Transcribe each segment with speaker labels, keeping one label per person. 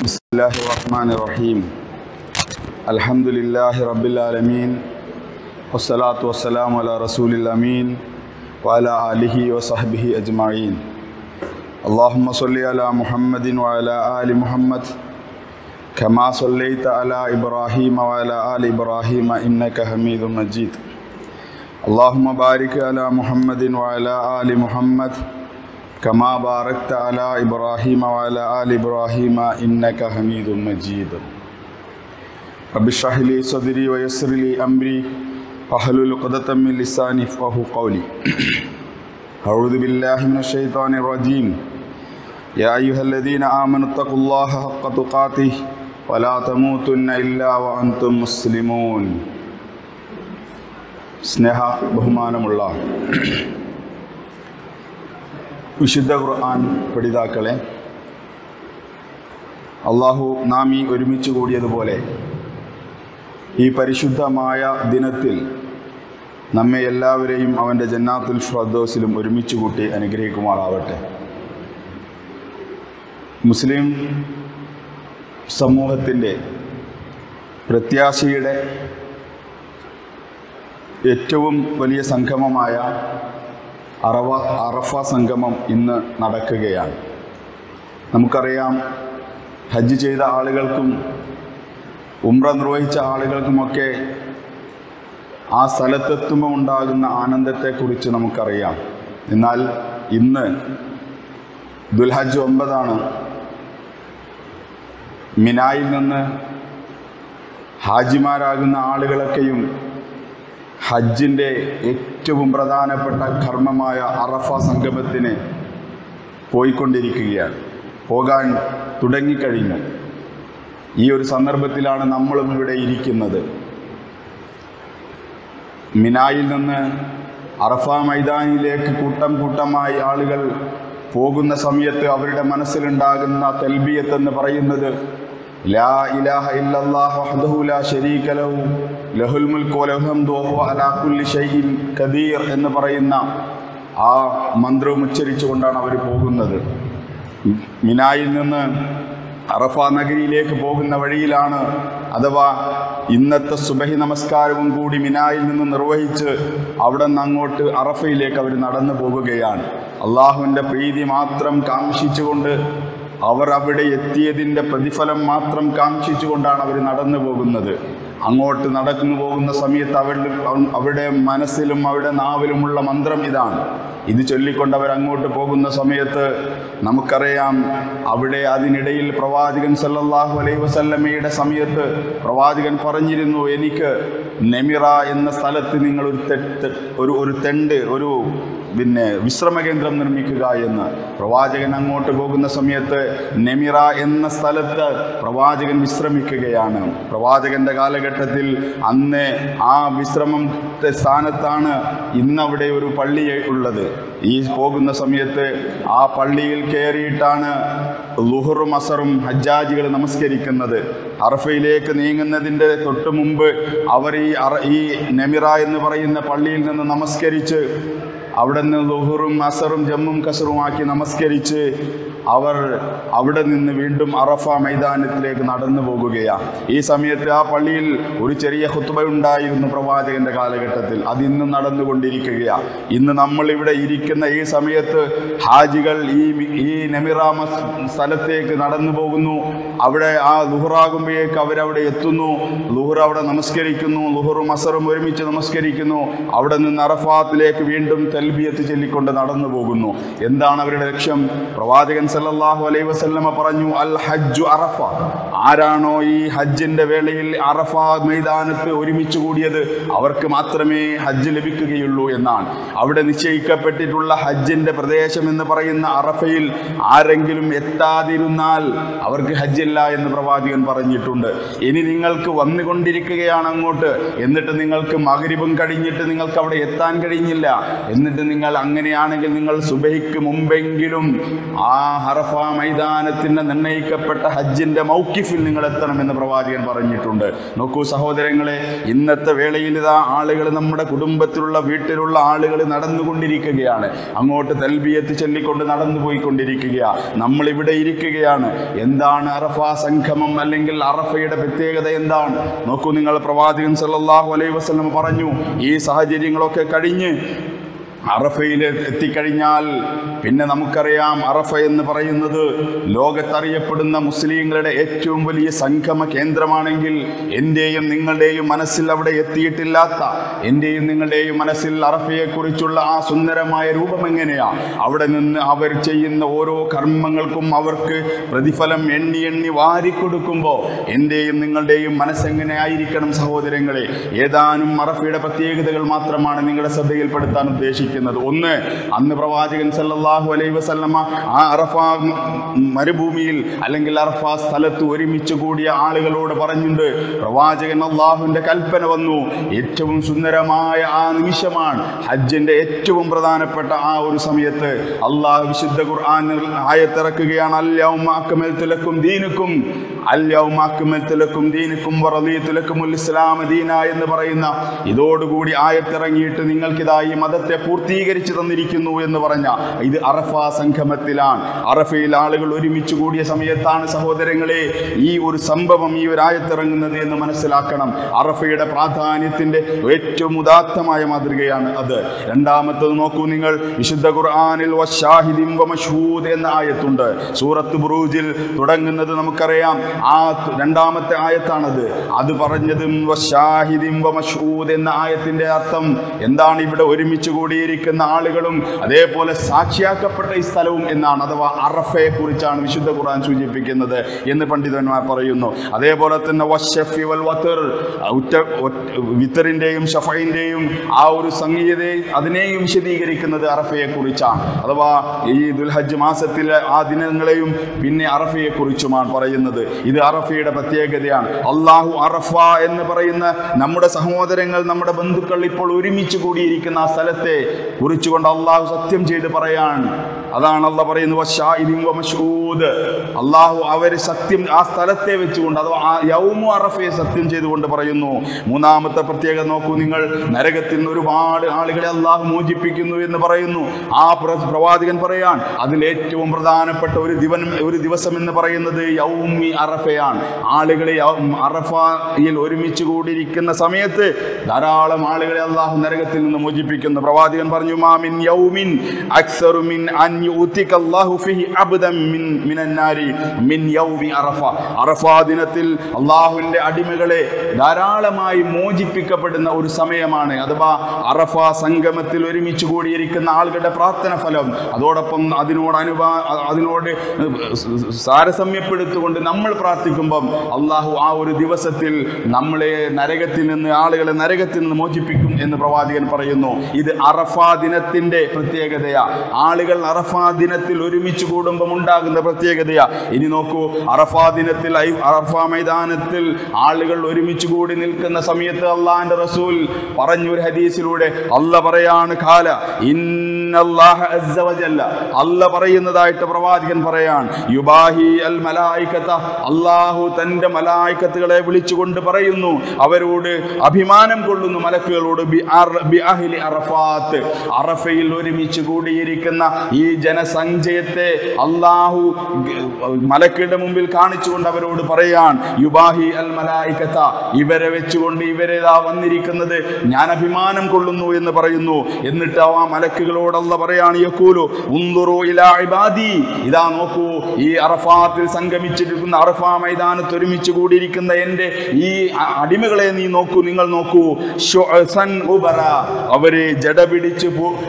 Speaker 1: Bismillahirrahmanirrahim. Alhamdulillahi Rabbil Alameen. Wassalatu wassalamu ala Rasulil Ameen wa ala alihi wa sahbihi ajma'in. Allahumma salli ala Muhammadin wa ala ali Muhammad kama sallaita ala Ibrahim wa ala ali Ibrahim innaka Hamidum Majid. Allahumma barik ala Muhammadin wa ala ali Muhammad كما باركت على إبراهيم وعلى آل إبراهيم إنك حميد مجيد. رب اشرح لي صدري ويسر لي أمري واحلل عقدة من لساني يفقهوا قولي. أعوذ بالله من الشيطان الرجيم. يا أيها الذين آمنوا اتقوا الله حق تقاته ولا تموتن إلا وأنتم مسلمون. സ്നേഹ ബഹുമാനമുള്ള വിശുദ്ധ ഖുർആൻ പഠിതാക്കളെ, അള്ളാഹു നാം ഈ ഒരുമിച്ച് കൂടിയതുപോലെ ഈ പരിശുദ്ധമായ ദിനത്തിൽ നമ്മെ എല്ലാവരെയും അവൻ്റെ ജന്നാത്തുൽ ഫിർദൗസിലും ഒരുമിച്ച് കൂട്ടി അനുഗ്രഹിക്കുമാറാവട്ടെ. മുസ്ലിം സമൂഹത്തിൻ്റെ പ്രത്യാശയുടെ ഏറ്റവും വലിയ സംഗമമായ അറഫ സംഗമം ഇന്ന് നടക്കുകയാണ്. നമുക്കറിയാം, ഹജ്ജ് ചെയ്ത ആളുകൾക്കും ഉംറ നിർവഹിച്ച ആളുകൾക്കുമൊക്കെ ആ സ്ഥലത്തെത്തുമ്പോൾ ഉണ്ടാകുന്ന ആനന്ദത്തെക്കുറിച്ച് നമുക്കറിയാം. എന്നാൽ ഇന്ന് ദുൽഹജ്ജ് 9 മിനായിൽ നിന്ന് ഹാജിമാരാകുന്ന ആളുകളൊക്കെയും ഹജ്ജിൻ്റെ ഏറ്റവും പ്രധാനപ്പെട്ട കർമ്മമായ അറഫ സംഗമത്തിന് പോയിക്കൊണ്ടിരിക്കുകയാണ്, പോകാൻ തുടങ്ങിക്കഴിഞ്ഞു. ഈ ഒരു സന്ദർഭത്തിലാണ് നമ്മളും ഇവിടെ ഇരിക്കുന്നത്. മിനായിൽ നിന്ന് അറഫ മൈതാനിലേക്ക് കൂട്ടം കൂട്ടമായി ആളുകൾ പോകുന്ന സമയത്ത് അവരുടെ മനസ്സിലുണ്ടാകുന്ന തൽബിയത്ത് എന്ന് പറയുന്നത് ലാ ഇലാഹ ഇല്ലല്ലാഹു വഹ്ദഹു ലാ ശരീക ലഹു ലഹുൽ മുൽക്കു വലഹുൽ ഹംദു വഹുവ അലാ കുല്ലി ഷൈഇൻ ഖദീർ എന്ന് പറയുന്ന ആ മന്ത്രം ഉച്ചരിച്ചുകൊണ്ടാണ് അവർ പോകുന്നത്. മിനായിൽ നിന്ന് അറഫ നഗരിയിലേക്ക് പോകുന്ന വഴിയിലാണ്, അഥവാ ഇന്നത്തെ സുബഹി നമസ്കാരവും കൂടി മിനായിൽ നിന്ന് നിർവഹിച്ച് അവിടെ നിന്ന് അങ്ങോട്ട് അറഫയിലേക്ക് അവർ നടന്നു പോകുകയാണ്. അള്ളാഹുവിൻ്റെ പ്രീതി മാത്രം കാംക്ഷിച്ചുകൊണ്ട്, അവർ അവിടെ എത്തിയതിൻ്റെ പ്രതിഫലം മാത്രം കാംക്ഷിച്ചുകൊണ്ടാണ് അവർ നടന്നു പോകുന്നത്. അങ്ങോട്ട് നടന്നു പോകുന്ന സമയത്ത് അവരുടെ മനസ്സിലും അവരുടെ നാവിലുമുള്ള മന്ത്രം ഇതാണ്. ഇത് ചൊല്ലിക്കൊണ്ട് അവർ അങ്ങോട്ട് പോകുന്ന സമയത്ത് നമുക്കറിയാം, അവിടെ അതിനിടയിൽ പ്രവാചകൻ സല്ലല്ലാഹു അലൈഹി വസല്ലമയുടെ സമയത്ത് പ്രവാചകൻ പറഞ്ഞിരുന്നു, എനിക്ക് നെമിറ എന്ന സ്ഥലത്ത് നിങ്ങൾ ഒരു തെണ്ട്, ഒരു വിശ്രമ കേന്ദ്രം നിർമ്മിക്കുക എന്ന്. പ്രവാചകൻ അങ്ങോട്ട് പോകുന്ന സമയത്ത് നെമിറ എന്ന സ്ഥലത്ത് പ്രവാചകൻ വിശ്രമിക്കുകയാണ്. പ്രവാചകൻ്റെ കാലഘട്ടത്തിൽ അന്ന് ആ വിശ്രമത്തെ സ്ഥാനത്താണ് ഇന്നവിടെ ഒരു പള്ളി ഉള്ളത്. ഈ പോകുന്ന സമയത്ത് ആ പള്ളിയിൽ കയറിയിട്ടാണ് ളുഹറും അസറും ഹജ്ജാജികൾ നമസ്കരിക്കുന്നത്. അറഫയിലേക്ക് നീങ്ങുന്നതിൻ്റെ തൊട്ട് മുമ്പ് അവർ ഈ നെമിറ എന്ന് പറയുന്ന പള്ളിയിൽ നിന്ന് നമസ്കരിച്ച് അവിടെ നിന്ന് ളുഹറും അസറും ജമ്മും കസറുമാക്കി നമസ്കരിച്ച് അവർ അവിടെ നിന്ന് വീണ്ടും അറഫ മൈതാനത്തിലേക്ക് നടന്നു പോകുകയാണ്. ഈ സമയത്ത് ആ പള്ളിയിൽ ഒരു ചെറിയ ഖുത്ബ ഉണ്ടായിരുന്നു പ്രവാചകൻ്റെ കാലഘട്ടത്തിൽ. അതിന്നും നടന്നുകൊണ്ടിരിക്കുകയാണ്. ഇന്ന് നമ്മളിവിടെ ഇരിക്കുന്ന ഈ സമയത്ത് ഹാജികൾ ഈ നെമിറ സ്ഥലത്തേക്ക് നടന്നു പോകുന്നു. അവിടെ ആ ളുഹറാകുമ്പോഴേക്ക് അവരവിടെ എത്തുന്നു. ളുഹർ അവിടെ നമസ്കരിക്കുന്നു. ളുഹറും അസറും ഒരുമിച്ച് നമസ്കരിക്കുന്നു. അവിടെ നിന്ന് അറഫാത്തിലേക്ക് വീണ്ടും തൽബിയത്ത് ചൊല്ലിക്കൊണ്ട് നടന്നു പോകുന്നു. എന്താണ് അവരുടെ ലക്ഷ്യം? പ്രവാചകൻ സല്ലല്ലാഹു അലൈഹി വസല്ലമ പറഞ്ഞു, അൽ ഹജ്ജു അറഫ. ആരാണോ ഈ ഹജ്ജിന്റെ വേളയിൽ അറഫ മൈതാനത്ത് ഒരുമിച്ച് കൂടിയത് അവർക്ക് മാത്രമേ ഹജ്ജ് ലഭിക്കുകയുള്ളൂ എന്നാണ്. അവിടെ നിശ്ചയിക്കപ്പെട്ടിട്ടുള്ള ഹജ്ജിന്റെ പ്രദേശം എന്ന് പറയുന്ന അറഫയിൽ ആരെങ്കിലും എത്താതിരുന്നാൽ അവർക്ക് ഹജ്ജില്ല എന്ന് പ്രവാചകൻ പറഞ്ഞിട്ടുണ്ട്. ഇനി നിങ്ങൾക്ക് വന്നുകൊണ്ടിരിക്കുകയാണ് അങ്ങോട്ട്, എന്നിട്ട് നിങ്ങൾക്ക് മഗ്രിബും കഴിഞ്ഞിട്ട് നിങ്ങൾക്ക് അവിടെ എത്താൻ കഴിഞ്ഞില്ല, എന്നിട്ട് നിങ്ങൾ അങ്ങനെയാണെങ്കിൽ നിങ്ങൾ സുബഹിക്ക് മുമ്പെങ്കിലും ആ അറഫ മൈതാനത്തിന് നിർണയിക്കപ്പെട്ട ഹജ്ജിന്റെ മൗഖിഫിൽ മുസ്ദലിഫിൽ നിങ്ങൾ എത്തണമെന്ന് പ്രവാചകൻ പറഞ്ഞിട്ടുണ്ട്. നോക്കൂ സഹോദരങ്ങളെ, ഇന്നത്തെ വേളയിൽ ഇതാ ആളുകൾ, നമ്മുടെ കുടുംബത്തിലുള്ള വീട്ടിലുള്ള ആളുകൾ നടന്നുകൊണ്ടിരിക്കുകയാണ്, അങ്ങോട്ട് തൽബിയത്ത് ചൊല്ലിക്കൊണ്ട് നടന്നു പോയിക്കൊണ്ടിരിക്കുകയാണ്. നമ്മളിവിടെ ഇരിക്കുകയാണ്. എന്താണ് അറഫ സംഗമം അല്ലെങ്കിൽ അറഫയുടെ പ്രത്യേകത എന്താണ്? നോക്കൂ നിങ്ങൾ, പ്രവാചകൻ സല്ലല്ലാഹു അലൈഹി വസല്ലം പറഞ്ഞു, ഈ സാഹചര്യങ്ങളൊക്കെ കഴിഞ്ഞ് അറഫയിൽ എത്തിക്കഴിഞ്ഞാൽ പിന്നെ നമുക്കറിയാം, അറഫ എന്ന് പറയുന്നത് ലോകത്തറിയപ്പെടുന്ന മുസ്ലിങ്ങളുടെ ഏറ്റവും വലിയ സംഗമ കേന്ദ്രമാണെങ്കിൽ എൻ്റെയും നിങ്ങളുടെയും മനസ്സിൽ അവിടെ എത്തിയിട്ടില്ലാത്ത, എൻ്റെയും നിങ്ങളുടെയും മനസ്സിൽ അറഫയെക്കുറിച്ചുള്ള ആ സുന്ദരമായ രൂപം എങ്ങനെയാണ്? അവിടെ നിന്ന് അവർ ചെയ്യുന്ന ഓരോ കർമ്മങ്ങൾക്കും അവർക്ക് പ്രതിഫലം എണ്ണി എണ്ണി വാരിക്കൊടുക്കുമ്പോൾ എൻ്റെയും നിങ്ങളുടെയും മനസ്സെങ്ങനെ ആയിരിക്കണം സഹോദരങ്ങളെ? ഏതാനും അറഫയുടെ പ്രത്യേകതകൾ മാത്രമാണ് നിങ്ങളുടെ ശ്രദ്ധയിൽപ്പെടുത്താൻ ഉദ്ദേശിക്കുന്നത്. ഒന്ന്, അന്ന് പ്രവാചകൻ സല്ലല്ലാഹു അലൈഹി വസല്ലമ ആ അറഫ മരുഭൂമിയിൽ അല്ലെങ്കിൽ അറഫ സ്ഥലത്ത് ഒരുമിച്ച് കൂടിയ ആളുകളോട് പറഞ്ഞിട്ടുണ്ട്. പ്രവാചകൻ അള്ളാഹുവിൻ്റെ കൽപ്പന വന്നു. ഏറ്റവും സുന്ദരമായ ആ നിമിഷമാണ്, ഹജ്ജിൻ്റെ ഏറ്റവും പ്രധാനപ്പെട്ട ആ ഒരു സമയത്ത് അള്ളാഹു വിശുദ്ധ ഖുർആനിൽ ആയത്തിറക്കുകയാണ്, അൽയൗമ അക്മൽതു ലക്കും ദീനുക്കും, അൽയൗമ അക്മൽതു ലക്കും ദീനുക്കും വറദീതു ലക്കുമുൽ ഇസ്ലാമ ദീന എന്ന് പറയുന്ന ഇതോടുകൂടി ആയത്തിറങ്ങിയിട്ട് നിങ്ങൾക്കിതാ ഈ മതത്തെ പൂർത്തീകരിച്ചു തന്നിരിക്കുന്നു എന്ന് പറഞ്ഞ ഇത് അറഫ സംഗമത്തിലാണ്. അറഫയിൽ ആളുകൾ ഒരുമിച്ച് കൂടിയ സമയത്താണ് സഹോദരങ്ങളെ ഈ ഒരു സംഭവം, ഈ ഒരു ആയത്തിറങ്ങുന്നത് എന്ന് മനസ്സിലാക്കണം. അറഫയുടെ പ്രാധാന്യത്തിൻ്റെ ഏറ്റവും ഉദാത്തമായ മാതൃകയാണ് അത്. രണ്ടാമത്തത് നോക്കൂ നിങ്ങൾ, വിശുദ്ധ ഖുർആനിൽ വശാഹിദിൻ വമശ്ഹൂദ് എന്ന ആയത്തുണ്ട്. സൂറത്ത് ബുറൂജിൽ തുടങ്ങുന്നത് നമുക്കറിയാം, ആ രണ്ടാമത്തെ ആയത്താണത്. അത് പറഞ്ഞതും വശാഹിദിൻ വമശ്ഹൂദ് എന്ന ആയത്തിൻ്റെ അർത്ഥം എന്താണ്? ഇവിടെ ഒരുമിച്ച് കൂടിയിരിക്കുന്ന ആളുകളും അതേപോലെ സാക്ഷിയാക്കപ്പെട്ട ഈ സ്ഥലവും എന്നാണ്. അഥവാ അറഫയെ കുറിച്ചാണ് വിശുദ്ധ ഖുർആൻ സൂചിപ്പിക്കുന്നത് എന്ന് പണ്ഡിതന്മാർ പറയുന്നു. അതേപോലെ തന്നെ വശഫി വൽ വത്ർ, വിത്തറിൻ്റെയും ഷഫയിൻ്റെയും ആ ഒരു സംഗീതത്തെ അതിനെയും വിശദീകരിക്കുന്നത് അറഫയെ കുറിച്ചാണ്. അഥവാ ഈ ദുൽഹജ്ജ് മാസത്തിലെ ആ ദിനങ്ങളെയും പിന്നെ അറഫയെ കുറിച്ചുമാണ് പറയുന്നത്. ഇത് അറഫയുടെ പ്രത്യേകതയാണ്. അള്ളാഹു അറഫ എന്ന് പറയുന്ന നമ്മുടെ സഹോദരങ്ങൾ, നമ്മുടെ ബന്ധുക്കൾ ഇപ്പോൾ ഒരുമിച്ച് കൂടിയിരിക്കുന്ന ആ സ്ഥലത്തെ കുറിച്ചുകൊണ്ട് അള്ളാഹു സത്യം ചെയ്ത് പറയാൻ. അതാണ് അള്ളാഹ് പറയുന്നത് വശാഹിദിൻ വമശ്ഹൂദ്. അള്ളാഹു അവർ സത്യം ആ സ്ഥലത്തെ വെച്ചുകൊണ്ട്, അഥവാ ആ യൗമു അറഫയെ സത്യം ചെയ്തുകൊണ്ട് പറയുന്നു. മൂന്നാമത്തെ പ്രത്യേകത നോക്കൂ നിങ്ങൾ, നരകത്തിൽ നിന്ന് ഒരുപാട് ആളുകളെ അള്ളാഹു മോചിപ്പിക്കുന്നു എന്ന് പറയുന്നു. ആ പ്രവാചകൻ പറയാൻ അതിലേറ്റവും പ്രധാനപ്പെട്ട ഒരു ദിവസം എന്ന് പറയുന്നത് യൗമി അറഫയാണ്. ആളുകളെ അറഫയിൽ ഒരുമിച്ച് കൂടിയിരിക്കുന്ന സമയത്ത് ധാരാളം ആളുകളെ അള്ളാഹു നരകത്തിൽ നിന്ന് മോചിപ്പിക്കുന്നു. പ്രവാചകൻ പറഞ്ഞു, മാമിൻ യൗമിൻ അക്സറു മിൻ അൻ യുതിക അല്ലാഹു ഫീഹി അബ്ദൻ മിനൻ നാരി മിൻ യൗമി അറഫ. അറഫ ദിനത്തിൽ അള്ളാഹുവിൻ്റെ അടിമകളെ ധാരാളമായി മോചിപ്പിക്കപ്പെടുന്ന ഒരു സമയമാണ്. അഥവാ അറഫ സംഗമത്തിൽ ഒരുമിച്ച് കൂടിയിരിക്കുന്ന ആളുകളുടെ പ്രാർത്ഥന ഫലം, അതോടൊപ്പം അതിനോട് സാരസമ്യപ്പെടുത്തുകൊണ്ട് നമ്മൾ പ്രാർത്ഥിക്കുമ്പം അള്ളാഹു ആ ഒരു ദിവസത്തിൽ നമ്മളെ ആളുകളെ നരകത്തിൽ നിന്ന് മോചിപ്പിക്കും എന്ന് പ്രവാചകൻ പറയുന്നു. ഇത് അറഫ ദിനത്തിൻ്റെ പ്രത്യേകതയാ. ആളുകൾ അറഫ ദിനത്തിൽ ഒരുമിച്ച് കൂടുമ്പം ഉണ്ടാകുന്ന പ്രത്യേകതയാ. ഇനി നോക്കൂ, അറഫ ദിനത്തിൽ അറഫ മൈതാനത്തിൽ ആളുകൾ ഒരുമിച്ച് കൂടി നിൽക്കുന്ന സമയത്ത് അള്ളാഹിന്റെ റസൂൽ പറഞ്ഞൊരു ഹദീസിലൂടെ അല്ലാഹ് പറയാണ്, ഖാല ഇന്നല്ലാഹ അസ്സ വജല്ല, അല്ലാഹ് പറയുന്നതായിട്ട് പ്രവാചകൻ പറയാൻ, യുബാഹി അൽ മലായികത, അള്ളാഹു തൻ്റെ മലായികത്തുകളെ വിളിച്ചുകൊണ്ട് പറയുന്നു, അവരോട് അഭിമാനം കൊള്ളുന്നു മലക്കുകളോട്, ബി അഹ്ലി അറഫാത്ത്, അറഫയിൽ ഒരുമിച്ച് കൂടിയിരിക്കുന്ന ഈ ജനസഞ്ചയത്തെ അള്ളാഹു മലക്കുകളുടെ മുമ്പിൽ കാണിച്ചുകൊണ്ട് അവരോട് പറയാൻ, യുബാഹി അൽ മലായികത, ഇവരെ വെച്ചുകൊണ്ട് ഇവരേതാ വന്നിരിക്കുന്നത് ഞാൻ അഭിമാനം കൊള്ളുന്നു എന്ന് പറയുന്നു. എന്നിട്ട് ആ മലക്കുകളോട് അല്ലാഹ് പറയാണ്, യഖൂലു ഉൻദുറു ഇലാ ഇബാദി, ഇതാ നോക്കൂ, ഈ അറഫാത്തിൽ സംഗമിച്ചിരിക്കുന്ന അറഫ മൈതാനത്ത് ഒരുമിച്ച് കൂടിയിരിക്കുന്ന എൻ്റെ ഈ അടിമകളെ നിങ്ങൾ നോക്കൂ, ശുഅസൻ ഉബറ, അവരെ ജടപിടിച്ച്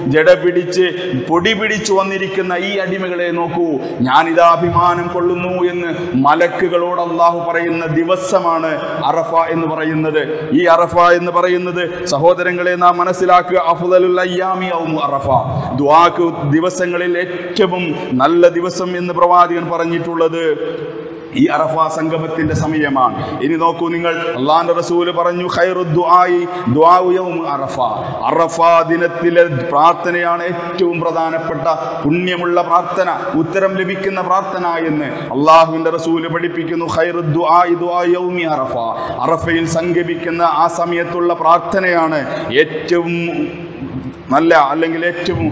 Speaker 1: പൊടി പിടിച്ചു വന്നിരിക്കുന്ന ഈ അടിമകളെ നോക്കൂ, ഞാനിതാ അഭിമാനം കൊള്ളുന്നു എന്ന് മലക്കുകളോട് അള്ളാഹു പറയുന്ന ദിവസമാണ് അറഫ എന്ന് പറയുന്നത്. ഈ അറഫ എന്ന് പറയുന്നത് സഹോദരങ്ങളെ നാം മനസ്സിലാക്കുക, അഫ്ദലുൽ അയ്യാമി യൗമു അറഫ, ദുആക്ക് ദിവസങ്ങളിൽ ഏറ്റവും നല്ല ദിവസം എന്ന് പ്രവാചകൻ പറഞ്ഞിട്ടുള്ളത് ഈ അറഫ സംഗമത്തിന്റെ സമയമാണ്. ഇനി നോക്കൂ നിങ്ങൾ, അല്ലാഹുവിന്റെ റസൂൽ പറഞ്ഞു ഖൈറു ദുആഇ ദുആഉ യൗമ അറഫ. അറഫ ദിനത്തിലെ പ്രാർത്ഥനയാണ് ഏറ്റവും പ്രധാനപ്പെട്ട പുണ്യമുള്ള പ്രാർത്ഥന, ഉത്തരം ലഭിക്കുന്ന പ്രാർത്ഥന എന്ന് അല്ലാഹുവിന്റെ റസൂൽ പഠിപ്പിക്കുന്നു. ഖൈറു ദുആഇ ദുആഉ യൗമി അറഫ. അറഫയിൽ സംഗമിക്കുന്ന ആ സമയത്തുള്ള പ്രാർത്ഥനയാണ് ഏറ്റവും നല്ല, അല്ലെങ്കിൽ ഏറ്റവും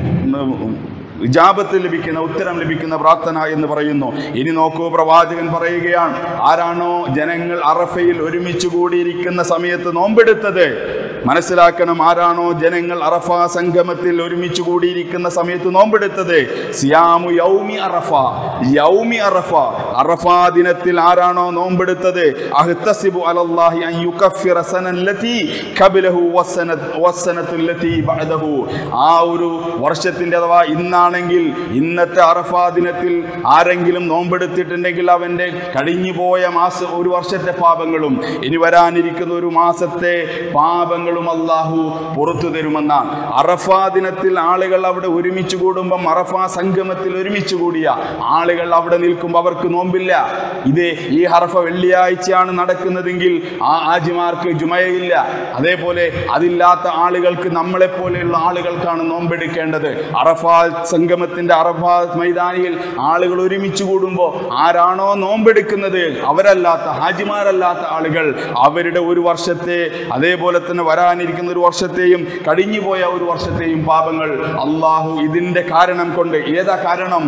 Speaker 1: ഇജാബത്ത് ലഭിക്കുന്ന, ഉത്തരം ലഭിക്കുന്ന പ്രാർത്ഥന എന്ന് പറയുന്നു. ഇനി നോക്കൂ, പ്രവാചകൻ പറയുകയാണ്, ആരാണോ ജനങ്ങൾ അറഫയിൽ ഒരുമിച്ച് കൂടിയിരിക്കുന്ന സമയത്ത് നോമ്പെടുത്തത്, മനസ്സിലാക്കണം, ആരാണോ ജനങ്ങൾ അറഫ സംഗമത്തിൽ ഒരുമിച്ച് കൂടിയിരിക്കുന്ന സമയത്ത് നോമ്പെടുത്തത്, സിയാമു യൗമി അറഫ, യൗമി അറഫ, അറഫാ ദിനത്തിൽ ആരാണോ നോമ്പെടുത്തത്, അഹ്തസിബു അലല്ലാഹി അൻ യുകഫിറ സനല്ലതി ഖബലഹു വസ്സനത്തുല്ലതി ബഅദഹു. ആ ഒരു വർഷത്തിന്റെ, അഥവാ ഇന്നാണെങ്കിൽ ഇന്നത്തെ അറഫാ ദിനത്തിൽ ആരെങ്കിലും നോമ്പെടുത്തിട്ടുണ്ടെങ്കിൽ അവന്റെ കഴിഞ്ഞുപോയ ഒരു വർഷത്തെ പാപങ്ങളും ഇനി വരാനിരിക്കുന്ന ഒരു മാസത്തെ പാപങ്ങളും അല്ലാഹു പുറത്തു തരുമെന്നാണ്. അറഫാ ദിനത്തിൽ ആളുകൾ അവിടെ ഒരുമിച്ച് കൂടുമ്പം, അറഫാ സംഗമത്തിൽ ഒരുമിച്ച് കൂടിയ ആളുകൾ അവിടെ നിൽക്കുമ്പോൾ അവർക്ക് നോമ്പില്ല. ഇത് ഈ അറഫ വെള്ളിയാഴ്ചയാണ് നടക്കുന്നതെങ്കിൽ ആ ആജിമാർക്ക് ജുമയില്ല. അതേപോലെ അതില്ലാത്ത ആളുകൾക്ക്, നമ്മളെപ്പോലെയുള്ള ആളുകൾക്കാണ് നോമ്പെടുക്കേണ്ടത്. അറഫാ സംഗമത്തിന്റെ അറഫാ മൈതാനിയിൽ ആളുകൾ ഒരുമിച്ച് കൂടുമ്പോൾ ആരാണോ നോമ്പെടുക്കുന്നത്, അവരല്ലാത്ത ഹാജിമാരല്ലാത്ത ആളുകൾ അവരുടെ ഒരു വർഷത്തെ, അതേപോലെ തന്നെ വരാനിരിക്കുന്ന ഒരു വർഷത്തെയും കഴിഞ്ഞുപോയ ഒരു വർഷത്തെയും പാപങ്ങൾ അല്ലാഹു ഇതിന്റെ കാരണം കൊണ്ട്, ഏതാ കാരണം,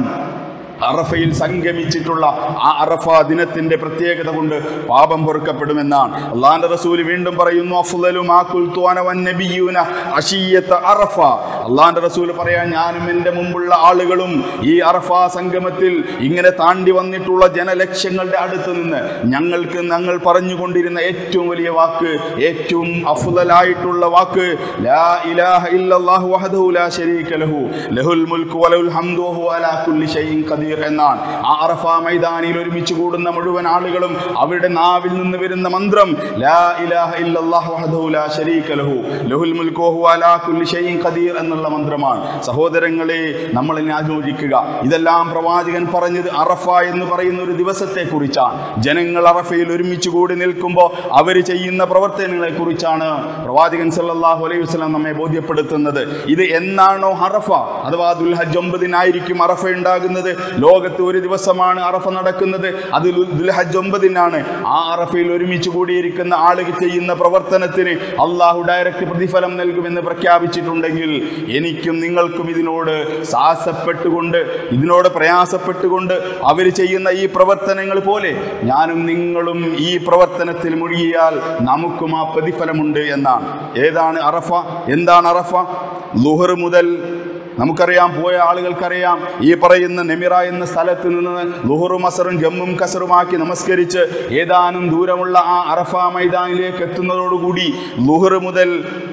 Speaker 1: അറഫയിൽ സംഗമിച്ചിട്ടുള്ള ആ അറഫ ദിനത്തിന്റെ പ്രത്യേകത കൊണ്ട് പാപം പൊറുക്കപ്പെടുമെന്നാണ്. അല്ലാഹുവിന്റെ റസൂൽ വീണ്ടും പറയുന്നു, അഫ്ളലു മാ ഖുൽതു അന വന്നബിയ്യൂന അശിയ്യത അറഫ. അല്ലാഹുവിന്റെ റസൂൽ പറയാൻ, ഞാനും എൻ്റെ മുമ്പുള്ള ആളുകളും ഈ അറഫ സംഗമത്തിൽ ഇങ്ങനെ താണ്ടി വന്നിട്ടുള്ള ജനലക്ഷങ്ങളുടെ അടുത്ത് നിന്ന് ഞങ്ങൾ പറഞ്ഞുകൊണ്ടിരുന്ന ഏറ്റവും വലിയ വാക്ക്, ഏറ്റവും അഫ്ളലായിട്ടുള്ള വാക്ക്, ലാ ഇലാഹ ഇല്ലല്ലാഹു വഹ്ദഹു ലാ ശരീക ലഹു ലഹുൽ മുൽക്കു വലഹുൽ ഹംദു വഹുവ അലാ കുല്ലി ഷൈഇൻ ഖദീർ എന്നാണ്. ആ അറഫ മൈതാനിയിൽ ഒരുമിച്ച് കൂടുന്ന മുഴുവൻ ആളുകളും അവരുടെ നാവിൽ നിന്ന് വരുന്ന മന്ത്രം ലാ ഇലാഹ ഇല്ലല്ലാഹു വഹ്ദഹു ലാ ശരീക ലഹു ലഹുൽ മുൽക്കു വഹുവ അലാ കുല്ലി ഷൈഇൻ ഖദീർ എന്നുള്ള മന്ത്രമാണ്. സഹോദരങ്ങളെ, നമ്മൾ ഇനി ആലോചിക്കുക, ഇതെല്ലാം പ്രവാചകൻ പറഞ്ഞത് അറഫ എന്ന് പറയുന്ന ഒരു ദിവസത്തെ കുറിച്ചാണ്. ജനങ്ങൾ അറഫയിൽ ഒരുമിച്ച് കൂടി നിൽക്കുമ്പോൾ അവർ ചെയ്യുന്ന പ്രവർത്തനങ്ങളെ കുറിച്ചാണ് പ്രവാചകൻ സല്ലല്ലാഹു അലൈഹി വസല്ലം നമ്മെ ബോധ്യപ്പെടുത്തുന്നത്. ഇത് എന്നാണോ അറഫ, അഥവാ ദുൽഹജ്ജ് 9 അറഫ ഉണ്ടാകുന്നത്. ലോകത്ത് ഒരു ദിവസമാണ് അറഫ നടക്കുന്നത്, അത് ദുൽഹജ്ജ് 9 ആ അറഫയിൽ ഒരുമിച്ച് കൂടിയിരിക്കുന്ന ആളുകൾ ചെയ്യുന്ന പ്രവർത്തനത്തിന് അള്ളാഹു ഡയറക്റ്റ് പ്രതിഫലം നൽകുമെന്ന് പ്രഖ്യാപിച്ചിട്ടുണ്ടെങ്കിൽ, എനിക്കും നിങ്ങൾക്കും ഇതിനോട് സാഹസപ്പെട്ടുകൊണ്ട്, ഇതിനോട് പ്രയാസപ്പെട്ടുകൊണ്ട് അവർ ചെയ്യുന്ന ഈ പ്രവർത്തനങ്ങൾ പോലെ ഞാനും നിങ്ങളും ഈ പ്രവർത്തനത്തിൽ മുഴുകിയാൽ നമുക്കും ആ പ്രതിഫലമുണ്ട് എന്നാണ്. ഏതാണ് അറഫ? എന്താണ് അറഫ? ളുഹർ മുതൽ, നമുക്കറിയാം, പോയ ആളുകൾക്കറിയാം, ഈ പറയുന്ന നെമിറ എന്ന സ്ഥലത്ത് നിന്ന് ളുഹറും അസറും ജമ്മും കസറുമാക്കി നമസ്കരിച്ച് ഏതാനും ദൂരമുള്ള ആ അറഫ മൈതാനിലേക്ക് എത്തുന്നതോടുകൂടി ളുഹർ മുതൽ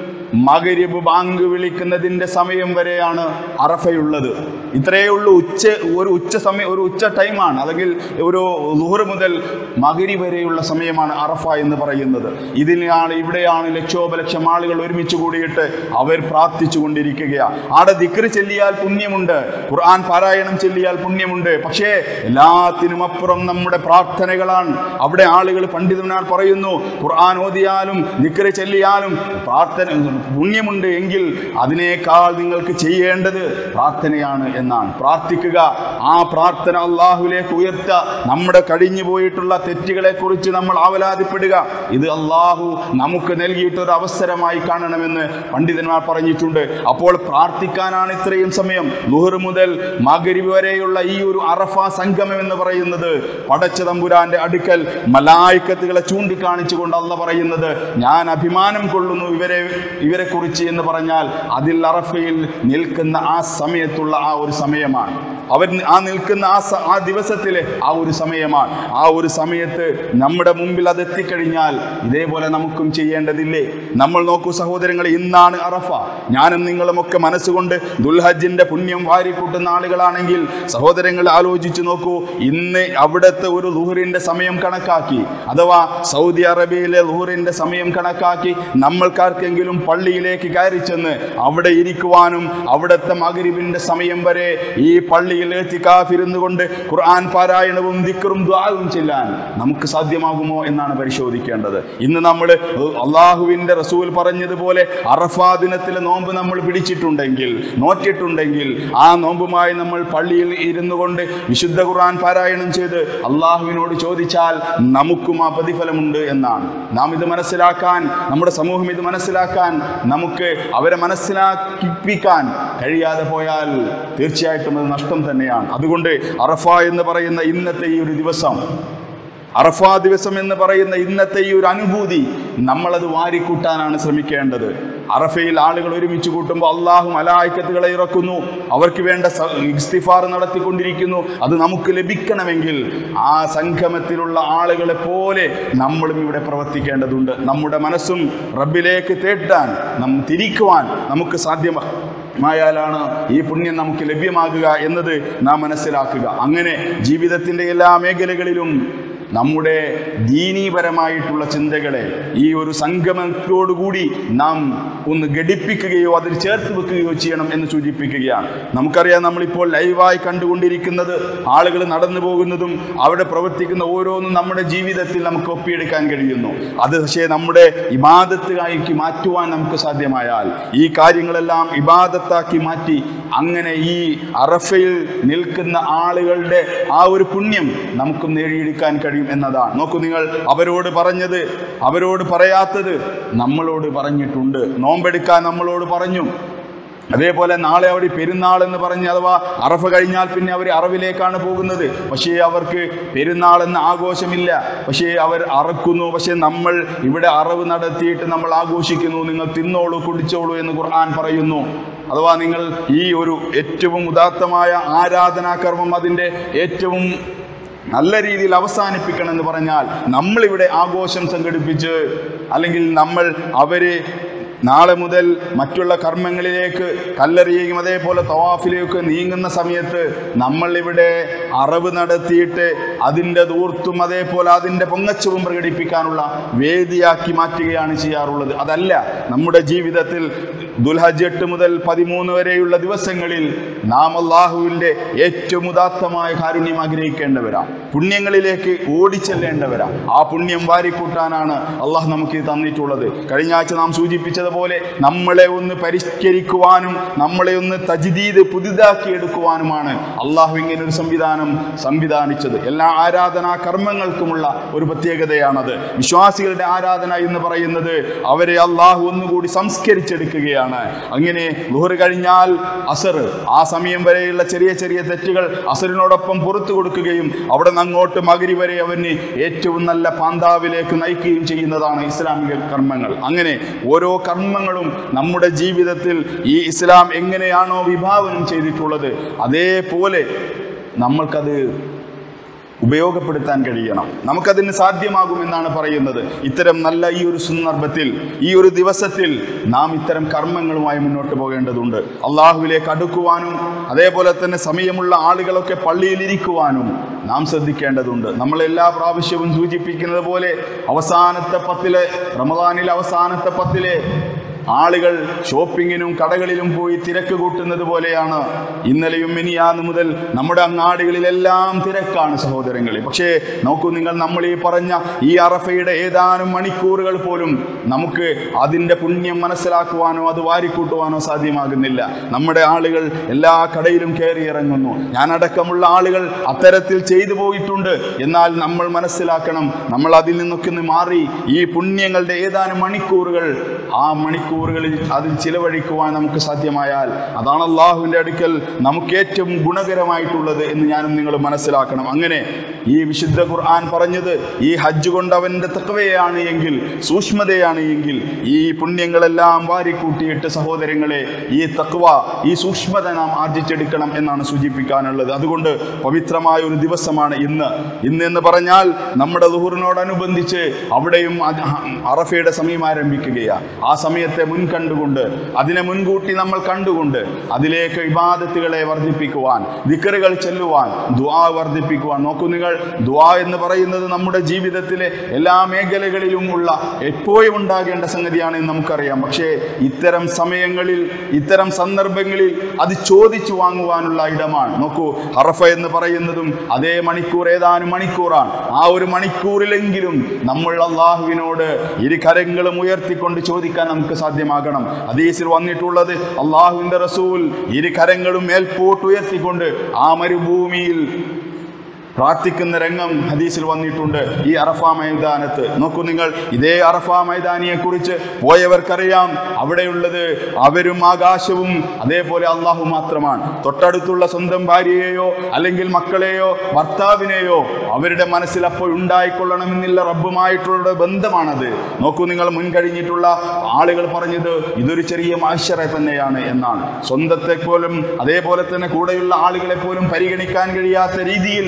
Speaker 1: മഗ്രിബ് ബാങ്ക് വിളിക്കുന്നതിൻ്റെ സമയം വരെയാണ് അറഫയുള്ളത്. ഇത്രയേ ഉള്ളൂ. ഒരു ഉച്ച ടൈമാണ്, അല്ലെങ്കിൽ ഒരു ളുഹർ മുതൽ മഗ്രിബ് വരെയുള്ള സമയമാണ് അറഫ എന്ന് പറയുന്നത്. ഇവിടെയാണ് ലക്ഷോപലക്ഷം ആളുകൾ ഒരുമിച്ച് കൂടിയിട്ട് അവർ പ്രാർത്ഥിച്ചു കൊണ്ടിരിക്കുകയാണ്. അവിടെ ദിക്ർ ചൊല്ലിയാൽ പുണ്യമുണ്ട്, ഖുർആൻ പാരായണം ചൊല്ലിയാൽ പുണ്യമുണ്ട്. പക്ഷേ എല്ലാത്തിനും അപ്പുറം നമ്മുടെ പ്രാർത്ഥനകളാണ്. അവിടെ ആളുകൾ, പണ്ഡിതന്മാർ പറയുന്നു, ഖുർആൻ ഓതിയാലും ദിക്ർ ചൊല്ലിയാലും പുണ്യമുണ്ട് എങ്കിൽ അതിനേക്കാൾ നിങ്ങൾക്ക് ചെയ്യേണ്ടത് പ്രാർത്ഥനയാണ് എന്നാണ്. പ്രാർത്ഥിക്കുക, ആ പ്രാർത്ഥന അള്ളാഹുവിലേക്ക് ഉയർത്തുക, നമ്മുടെ കഴിഞ്ഞു പോയിട്ടുള്ള തെറ്റുകളെ കുറിച്ച് നമ്മൾ ആവലാതിപ്പെടുക. ഇത് അള്ളാഹു നമുക്ക് നൽകിയിട്ടൊരു അവസരമായി കാണണമെന്ന് പണ്ഡിതന്മാർ പറഞ്ഞിട്ടുണ്ട്. അപ്പോൾ പ്രാർത്ഥിക്കാനാണ് ഇത്രയും സമയം. ളുഹർ മുതൽ മഗ്രിബ് വരെയുള്ള ഈ ഒരു അറഫ സംഗമം എന്ന് പറയുന്നത് പടച്ച തമ്പുരാന്റെ അടുക്കൽ മലായിക്കത്തുകളെ ചൂണ്ടിക്കാണിച്ചുകൊണ്ട് അള്ളാഹ് പറയുന്നത്, ഞാൻ അഭിമാനം കൊള്ളുന്നു ഇവരെ കുറിച്ച് എന്ന് പറഞ്ഞാൽ അതിൽ അറഫയിൽ നിൽക്കുന്ന ആ സമയത്തുള്ള ആ ഒരു സമയമാണ്. അവർ ആ നിൽക്കുന്ന ആ ദിവസത്തിലെ ആ ഒരു സമയമാണ്. ആ ഒരു സമയത്ത് നമ്മുടെ മുമ്പിൽ അത് എത്തിക്കഴിഞ്ഞാൽ ഇതേപോലെ നമുക്കും ചെയ്യേണ്ടതില്ലേ? നമ്മൾ നോക്കൂ സഹോദരങ്ങളെ, ഇന്നാണ് അറഫ. ഞാനും നിങ്ങളുമൊക്കെ മനസ്സുകൊണ്ട് ദുൽഹജ്ജിന്റെ പുണ്യം വാരിക്കൂട്ടുന്ന ആളുകളാണെങ്കിൽ സഹോദരങ്ങൾ ആലോചിച്ച് നോക്കൂ, ഇന്ന് അവിടുത്തെ ഒരു ളുഹറിന്റെ സമയം കണക്കാക്കി, അഥവാ സൗദി അറേബ്യയിലെ ളുഹറിന്റെ സമയം കണക്കാക്കി നമ്മൾക്കാർക്കെങ്കിലും പള്ളിയിലേക്ക് കയറി ചെന്ന് അവിടെ ഇരിക്കുവാനും അവിടുത്തെ മഗ്രിബിന്റെ സമയം വരെ ഈ പള്ളി പള്ളിയിൽ ഇഅ്തികാഫിരുന്നു കൊണ്ട് ഖുർആൻ പാരായണവും ദിക്റും ദുആവും ചെല്ലാൻ നമുക്ക് സാധ്യമാകുമോ എന്നാണ് പരിശോധിക്കേണ്ടത്. ഇന്ന് നമ്മൾ അള്ളാഹുവിൻ്റെ റസൂൽ പറഞ്ഞതുപോലെ അറഫാ ദിനത്തിലെ നോമ്പ് നമ്മൾ പിടിച്ചിട്ടുണ്ടെങ്കിൽ, നോറ്റിട്ടുണ്ടെങ്കിൽ, ആ നോമ്പുമായി നമ്മൾ പള്ളിയിൽ ഇരുന്നു കൊണ്ട് വിശുദ്ധ ഖുർആൻ പാരായണം ചെയ്ത് അള്ളാഹുവിനോട് ചോദിച്ചാൽ നമുക്കും ആ പ്രതിഫലമുണ്ട് എന്നാണ്. നാം ഇത് മനസ്സിലാക്കാൻ, നമ്മുടെ സമൂഹം ഇത് മനസ്സിലാക്കാൻ, നമുക്ക് അവരെ മനസ്സിലാക്കിപ്പിക്കാൻ കഴിയാതെ പോയാൽ തീർച്ചയായിട്ടും അത് നഷ്ടം തന്നെയാണ്. അതുകൊണ്ട് അറഫ എന്ന് പറയുന്ന ഇന്നത്തെ ഈ ഒരു ദിവസം, അറഫാ ദിവസം എന്ന് പറയുന്ന ഇന്നത്തെ ഈ ഒരു അനുഭൂതി നമ്മളത് വാരിക്കൂട്ടാനാണ് ശ്രമിക്കേണ്ടത്. അറഫയിൽ ആളുകൾ ഒരുമിച്ച് കൂട്ടുമ്പോൾ അള്ളാഹു മലായിക്കത്തുകളെ ഇറക്കുന്നു, അവർക്ക് വേണ്ട ഇസ്തിഗ്ഫാർ നടത്തിക്കൊണ്ടിരിക്കുന്നു. അത് നമുക്ക് ലഭിക്കണമെങ്കിൽ ആ സംഗമത്തിലുള്ള ആളുകളെ പോലെ നമ്മളും ഇവിടെ പ്രവർത്തിക്കേണ്ടതുണ്ട്. നമ്മുടെ മനസ്സും റബ്ബിലേക്ക് തേട്ടാൻ, തിരിക്കുവാൻ നമുക്ക് സാധ്യമായാലാണ് ഈ പുണ്യം നമുക്ക് ലഭ്യമാകുക എന്നത് നാം മനസ്സിലാക്കുക. അങ്ങനെ ജീവിതത്തിൻ്റെ എല്ലാ മേഖലകളിലും നമ്മുടെ ദീനീപരമായിട്ടുള്ള ചിന്തകളെ ഈ ഒരു സംഗമത്തോടുകൂടി നാം ഒന്ന് ഘടിപ്പിക്കുകയോ അതിൽ ചേർത്ത് വെക്കുകയോ ചെയ്യണം എന്ന് സൂചിപ്പിക്കുകയാണ്. നമുക്കറിയാം, നമ്മളിപ്പോൾ ലൈവായി കണ്ടുകൊണ്ടിരിക്കുന്നത്, ആളുകൾ നടന്നു പോകുന്നതും അവിടെ പ്രവർത്തിക്കുന്ന ഓരോന്നും നമ്മുടെ ജീവിതത്തിൽ നമുക്ക് ഒപ്പിയെടുക്കാൻ കഴിയുന്നു. അത് പക്ഷേ നമ്മുടെ ഇബാദത്താക്കി മാറ്റുവാൻ നമുക്ക് സാധ്യമായാൽ, ഈ കാര്യങ്ങളെല്ലാം ഇബാദത്താക്കി മാറ്റി അങ്ങനെ ഈ അറഫയിൽ നിൽക്കുന്ന ആളുകളുടെ ആ ഒരു പുണ്യം നമുക്കും നേടിയെടുക്കാൻ കഴിയും എന്നതാണ്. നോക്കൂ നിങ്ങൾ, അവരോട് പറഞ്ഞത്, അവരോട് പറയാത്തത് നമ്മളോട് പറഞ്ഞിട്ടുണ്ട്. നോമ്പെടുക്കാൻ നമ്മളോട് പറഞ്ഞു. അതേപോലെ നാളെ അവർ പെരുന്നാൾ എന്ന് പറഞ്ഞ്, അഥവാ അറഫ കഴിഞ്ഞാൽ പിന്നെ അവർ അറവിലേക്കാണ് പോകുന്നത്. പക്ഷേ അവർക്ക് പെരുന്നാൾ എന്ന ആഘോഷമില്ല. പക്ഷേ അവർ അറക്കുന്നു. പക്ഷേ നമ്മൾ ഇവിടെ അറവ് നടത്തിയിട്ട് നമ്മൾ ആഘോഷിക്കുന്നു. നിങ്ങൾ തിന്നോളൂ, കുടിച്ചോളൂ എന്ന് ഖുർആൻ പറയുന്നു. അഥവാ നിങ്ങൾ ഈ ഒരു ഏറ്റവും ഉദാത്തമായ ആരാധനാകർമ്മം അതിൻ്റെ ഏറ്റവും നല്ല രീതിയിൽ അവസാനിപ്പിക്കണമെന്ന് പറഞ്ഞാൽ നമ്മളിവിടെ ആഘോഷം സംഘടിപ്പിച്ച്, അല്ലെങ്കിൽ നമ്മൾ അവരെ നാളെ മുതൽ മറ്റുള്ള കർമ്മങ്ങളിലേക്ക്, കല്ലെറിയുകയും അതേപോലെ തവാഫിലേക്ക് നീങ്ങുന്ന സമയത്ത് നമ്മളിവിടെ അറവ് നടത്തിയിട്ട് അതിൻ്റെ ദൂർത്തും അതേപോലെ അതിൻ്റെ പൊങ്ങച്ചവും പ്രകടിപ്പിക്കാനുള്ള വേദിയാക്കി മാറ്റുകയാണ് ചെയ്യാറുള്ളത്. അതല്ല, നമ്മുടെ ജീവിതത്തിൽ ദുൽഹജ്ജ് 8 മുതൽ 13 വരെയുള്ള ദിവസങ്ങളിൽ നാം അള്ളാഹുവിൻ്റെ ഏറ്റവും ഉദാത്തമായ കാരുണ്യം ആഗ്രഹിക്കേണ്ടവരാ, പുണ്യങ്ങളിലേക്ക് ഓടിച്ചെല്ലേണ്ടവരാ. ആ പുണ്യം വാരിക്കൂട്ടാനാണ് അള്ളാഹു നമുക്ക് തന്നിട്ടുള്ളത്. കഴിഞ്ഞ ആഴ്ച നാം സൂചിപ്പിച്ചതുപോലെ നമ്മളെ ഒന്ന് പരിഷ്കരിക്കുവാനും നമ്മളെ ഒന്ന് തജ്ദീദ് പുതുതാക്കി എടുക്കുവാനുമാണ് അള്ളാഹു ഇങ്ങനൊരു സംവിധാനിച്ചത്. എല്ലാ ആരാധനാ കർമ്മങ്ങൾക്കുമുള്ള ഒരു പ്രത്യേകതയാണത്. വിശ്വാസികളുടെ ആരാധന എന്ന് പറയുന്നത് അവരെ അള്ളാഹു ഒന്നുകൂടി സംസ്കരിച്ചെടുക്കുകയാണ്. അങ്ങനെ ളുഹർ കഴിഞ്ഞാൽ അസർ, ആ സമയം വരെയുള്ള ചെറിയ ചെറിയ തെറ്റുകൾ അസറിനോടൊപ്പം പുറത്തു കൊടുക്കുകയും അവിടെ നിന്ന് അങ്ങോട്ട് മഗ്രിബ് വരെ അവന് ഏറ്റവും നല്ല പാന്താവിലേക്ക് നയിക്കുകയും ചെയ്യുന്നതാണ് ഇസ്ലാമിക കർമ്മങ്ങൾ. അങ്ങനെ ഓരോ കർമ്മങ്ങളും നമ്മുടെ ജീവിതത്തിൽ ഈ ഇസ്ലാം എങ്ങനെയാണോ വിഭാവനം ചെയ്തിട്ടുള്ളത് അതേപോലെ നമ്മൾക്കത് ഉപയോഗപ്പെടുത്താൻ കഴിയണം. നമുക്കതിന് സാധ്യമാകുമെന്നാണ് പറയുന്നത്. ഇത്തരം നല്ല ഈ ഒരു സന്ദർഭത്തിൽ, ഈ ഒരു ദിവസത്തിൽ നാം ഇത്തരം കർമ്മങ്ങളുമായി മുന്നോട്ട് പോകേണ്ടതുണ്ട്. അള്ളാഹുവിലേക്ക് അടുക്കുവാനും അതേപോലെ തന്നെ സമയമുള്ള ആളുകളൊക്കെ പള്ളിയിലിരിക്കുവാനും നാം ശ്രദ്ധിക്കേണ്ടതുണ്ട്. നമ്മളെല്ലാ പ്രാവശ്യവും സൂചിപ്പിക്കുന്നത് പോലെ അവസാനത്തെ 10 റമദാനിലെ അവസാനത്തെ 10 ആളുകൾ ഷോപ്പിങ്ങിനും കടകളിലും പോയി തിരക്ക് കൂട്ടുന്നത് പോലെയാണ് ഇന്നലെയും മിനിയാന്ന് മുതൽ നമ്മുടെ അങ്ങാടികളിലെല്ലാം തിരക്കാണ് സഹോദരങ്ങളെ. പക്ഷേ നോക്കൂ നിങ്ങൾ, നമ്മൾ ഈ പറഞ്ഞ ഈ അറഫയുടെ ഏതാനും മണിക്കൂറുകൾ പോലും നമുക്ക് അതിൻ്റെ പുണ്യം മനസ്സിലാക്കുവാനോ അത് വാരിക്കൂട്ടുവാനോ സാധ്യമാകുന്നില്ല. നമ്മുടെ ആളുകൾ എല്ലാ കടയിലും കയറി ഇറങ്ങുന്നു. ഞാനടക്കമുള്ള ആളുകൾ അത്തരത്തിൽ ചെയ്തു പോയിട്ടുണ്ട്. എന്നാൽ നമ്മൾ മനസ്സിലാക്കണം, നമ്മൾ അതിൽ നിന്നൊക്കെ മാറി ഈ പുണ്യങ്ങളുടെ ഏതാനും മണിക്കൂറുകൾ, ആ മണിക്കൂറുകളിൽ അതിൽ ചിലവഴിക്കുവാൻ നമുക്ക് സാധ്യമായാൽ അതാണ് അള്ളാഹുവിൻ്റെ അടുക്കൽ നമുക്ക് ഏറ്റവും ഗുണകരമായിട്ടുള്ളത് എന്ന് ഞാനും നിങ്ങൾ മനസ്സിലാക്കണം. അങ്ങനെ ഈ വിശുദ്ധ ഖുർആൻ പറഞ്ഞത് ഈ ഹജ്ജ് കൊണ്ട് അവൻ്റെ തഖ്വയാണ് എങ്കിൽ, സൂക്ഷ്മതയാണ് എങ്കിൽ, ഈ പുണ്യങ്ങളെല്ലാം വാരിക്കൂട്ടിയിട്ട് സഹോദരങ്ങളെ ഈ തഖ്വ, ഈ സൂക്ഷ്മത നാം ആർജിച്ചെടുക്കണം എന്നാണ് സൂചിപ്പിക്കാനുള്ളത്. അതുകൊണ്ട് പവിത്രമായ ഒരു ദിവസമാണ് ഇന്ന് എന്ന് പറഞ്ഞാൽ നമ്മുടെ ളുഹറിനോടനുബന്ധിച്ച് അവിടെയും അറഫയുടെ സമയം ആരംഭിക്കുകയാണ്. ആ സമയത്തെ ആഖിറത്തിനെ മുൻകണ്ടുകൊണ്ട്, അതിനെ മുൻകൂട്ടി നമ്മൾ കണ്ടുകൊണ്ട് അതിലേക്ക് ഇബാദത്തുകളെ വർദ്ധിപ്പിക്കുവാൻ, ദിക്റുകൾ ചൊല്ലുവാൻ, ദുആ വർദ്ധിപ്പിക്കുവാൻ. നോക്കൂ നിങ്ങൾ, ദുആ എന്ന് പറയുന്നത് നമ്മുടെ ജീവിതത്തിലെ എല്ലാ മേഖലകളിലും ഉള്ള എപ്പോഴും ഉണ്ടാകേണ്ട സംഗതിയാണ് എന്ന് നമുക്കറിയാം. പക്ഷേ ഇത്തരം സമയങ്ങളിൽ, ഇത്തരം സന്ദർഭങ്ങളിൽ അത് ചോദിച്ചു വാങ്ങുവാനുള്ള ഇടമാണ്. നോക്കൂ, അറഫ എന്ന് പറയുന്നതും അതേ മണിക്കൂർ, ഏതാനും മണിക്കൂറാണ്. ആ ഒരു മണിക്കൂറിലെങ്കിലും നമ്മൾ അള്ളാഹുവിനോട് ഇരു കരങ്ങളും ഉയർത്തിക്കൊണ്ട് ചോദിക്കാൻ നമുക്ക് സാധ്യമാകണം. ഹദീസിൽ വന്നിട്ടുള്ളത്, അള്ളാഹുവിൻ്റെ റസൂൽ ഇരു കരങ്ങളും മേൽപോട്ട് ഉയർത്തിക്കൊണ്ട് ആ മരുഭൂമിയിൽ പ്രാർത്ഥിക്കുന്ന രംഗം ഹദീസിൽ വന്നിട്ടുണ്ട് ഈ അറഫ മൈതാനത്ത്. നോക്കൂ നിങ്ങൾ, ഇതേ അറഫ മൈതാനിയെ കുറിച്ച് പോയവർക്കറിയാം, അവിടെയുള്ളത് അവരും ആകാശവും അതേപോലെ അള്ളാഹു മാത്രമാണ്. തൊട്ടടുത്തുള്ള സ്വന്തം ഭാര്യയെയോ അല്ലെങ്കിൽ മക്കളെയോ ഭർത്താവിനെയോ അവരുടെ മനസ്സിൽ അപ്പോൾ ഉണ്ടായിക്കൊള്ളണമെന്നില്ല, റബ്ബുമായിട്ടുള്ള ബന്ധമാണത്. നോക്കൂ നിങ്ങൾ, മുൻകഴിഞ്ഞിട്ടുള്ള ആളുകൾ പറഞ്ഞത് ഇതൊരു ചെറിയ മാശറ തന്നെയാണ് എന്നാണ്. സ്വന്തത്തെ പോലും അതേപോലെ തന്നെ കൂടെയുള്ള ആളുകളെ പോലും പരിഗണിക്കാൻ കഴിയാത്ത രീതിയിൽ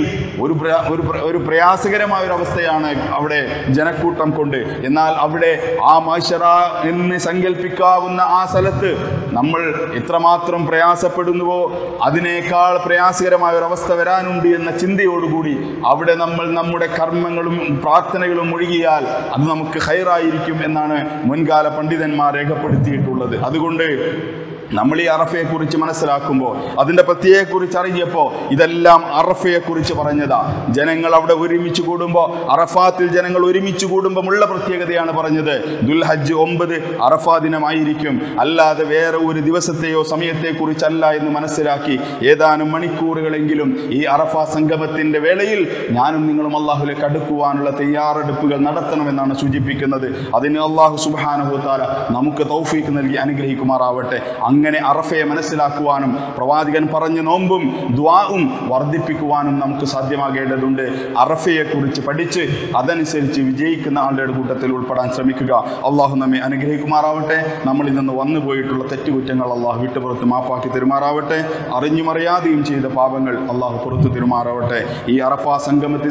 Speaker 1: ഒരു പ്രയാസകരമായ ഒരു അവസ്ഥയാണ് അവിടെ ജനക്കൂട്ടം കൊണ്ട്. എന്നാൽ അവിടെ ആ മഹ്ശറ എന്ന് സങ്കല്പിക്കാവുന്ന ആ സ്ഥലത്ത് നമ്മൾ എത്രമാത്രം പ്രയാസപ്പെടുന്നുവോ അതിനേക്കാൾ പ്രയാസകരമായ ഒരു അവസ്ഥ വരാനുണ്ട് എന്ന ചിന്തയോടുകൂടി അവിടെ നമ്മൾ നമ്മുടെ കർമ്മങ്ങളും പ്രാർത്ഥനകളും ഒഴുകിയാൽ അത് നമുക്ക് ഖൈറായിരിക്കും എന്നാണ് മുൻകാല പണ്ഡിതന്മാർ രേഖപ്പെടുത്തിയിട്ടുള്ളത്. അതുകൊണ്ട് നമ്മൾ ഈ അറഫയെക്കുറിച്ച് മനസ്സിലാക്കുമ്പോൾ, അതിൻ്റെ പ്രത്യേകതയെക്കുറിച്ച് അറിഞ്ഞപ്പോൾ ഇതെല്ലാം അറഫയെക്കുറിച്ച് പറഞ്ഞതാ. ജനങ്ങൾ അവിടെ ഒരുമിച്ച് കൂടുമ്പോൾ, അറഫാത്തിൽ ജനങ്ങൾ ഒരുമിച്ച് കൂടുമ്പോൾ ഉള്ള പ്രത്യേകതയാണ് പറഞ്ഞത്. ദുൽഹജ്ജ് 9 അറഫാ ദിനമായിരിക്കും, അല്ലാതെ വേറെ ഒരു ദിവസത്തെയോ സമയത്തെക്കുറിച്ചല്ല എന്ന് മനസ്സിലാക്കി ഏതാനും മണിക്കൂറുകളെങ്കിലും ഈ അറഫാ സംഗമത്തിൻ്റെ വേളയിൽ ഞാനും നിങ്ങളും അള്ളാഹുലേക്ക് അടുക്കുവാനുള്ള തയ്യാറെടുപ്പുകൾ നടത്തണമെന്നാണ് സൂചിപ്പിക്കുന്നത്. അതിന് അള്ളാഹു സുബ്ഹാനഹു വ തആല നമുക്ക് തൗഫീഖ് നൽകി അനുഗ്രഹിക്കുമാറാവട്ടെ. അങ്ങനെ അറഫയെ മനസ്സിലാക്കുവാനും പ്രവാചകൻ പറഞ്ഞ നോമ്പും ദുആഉം വർദ്ധിപ്പിക്കുവാനും നമുക്ക് സാധ്യമാകേണ്ടതുണ്ട്. അറഫയെക്കുറിച്ച് പഠിച്ച് അതനുസരിച്ച് വിജയിക്കുന്ന ആളുടെ കൂട്ടത്തിൽ ഉൾപ്പെടാൻ ശ്രമിക്കുക. അള്ളാഹു നമ്മെ അനുഗ്രഹിക്കുമാറാവട്ടെ. നമ്മളിൽ നിന്ന് വന്നു പോയിട്ടുള്ള തെറ്റുകുറ്റങ്ങൾ അള്ളാഹു വിട്ടുപുറത്ത് മാപ്പാക്കി തരുമാറാവട്ടെ. അറിഞ്ഞും അറിയാതെയും ചെയ്ത പാപങ്ങൾ അള്ളാഹു പുറത്തു തരുമാറാവട്ടെ. ഈ അറഫ സംഗമത്തിൽ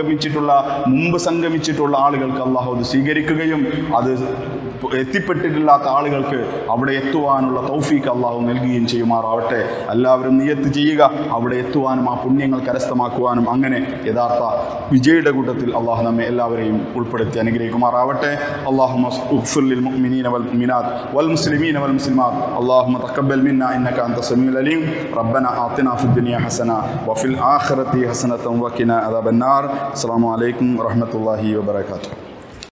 Speaker 1: മുമ്പ് സംഗമിച്ചിട്ടുള്ള ആളുകൾക്ക് അള്ളാഹു അത് സ്വീകരിക്കുകയും അത് എത്തിപ്പെട്ടിട്ടില്ലാത്ത ആളുകൾക്ക് അവിടെ എത്തുവാനുള്ള തൗഫീഖ് അള്ളാഹു നൽകുകയും ചെയ്യുമാറാവട്ടെ. എല്ലാവരും നിയത്ത് ചെയ്യുക, അവിടെ എത്തുവാനും ആ പുണ്യങ്ങൾ കരസ്ഥമാക്കുവാനും അങ്ങനെ യഥാർത്ഥ വിജയുടെ കൂട്ടത്തിൽ അള്ളാഹു നമ്മെ എല്ലാവരെയും ഉൾപ്പെടുത്തി അനുഗ്രഹിക്കുമാറാവട്ടെ. അല്ലാഹുമ്മ ഉഗ്ഫിർ ലിൽ മുഅ്മിനീന വൽ മുഅ്മിനാത്ത് വൽ മുസ്ലിമീന വൽ മുസ്ലിമാത്ത്. അല്ലാഹുമ്മ തഖബ്ബൽ മിന്നാ ഇന്നക അൻത സമീഉൽ അലീം. റബ്ബനാ ആതിനാ ഫിദ് ദുനിയ ഹസന വഫിൽ ആഖിറതി ഹസനതൻ വഖിനാ അദാബന്നാർ. അസ്സലാമു അലൈക്കും വറഹ്മത്തുള്ളാഹി വബറകാതുഹു.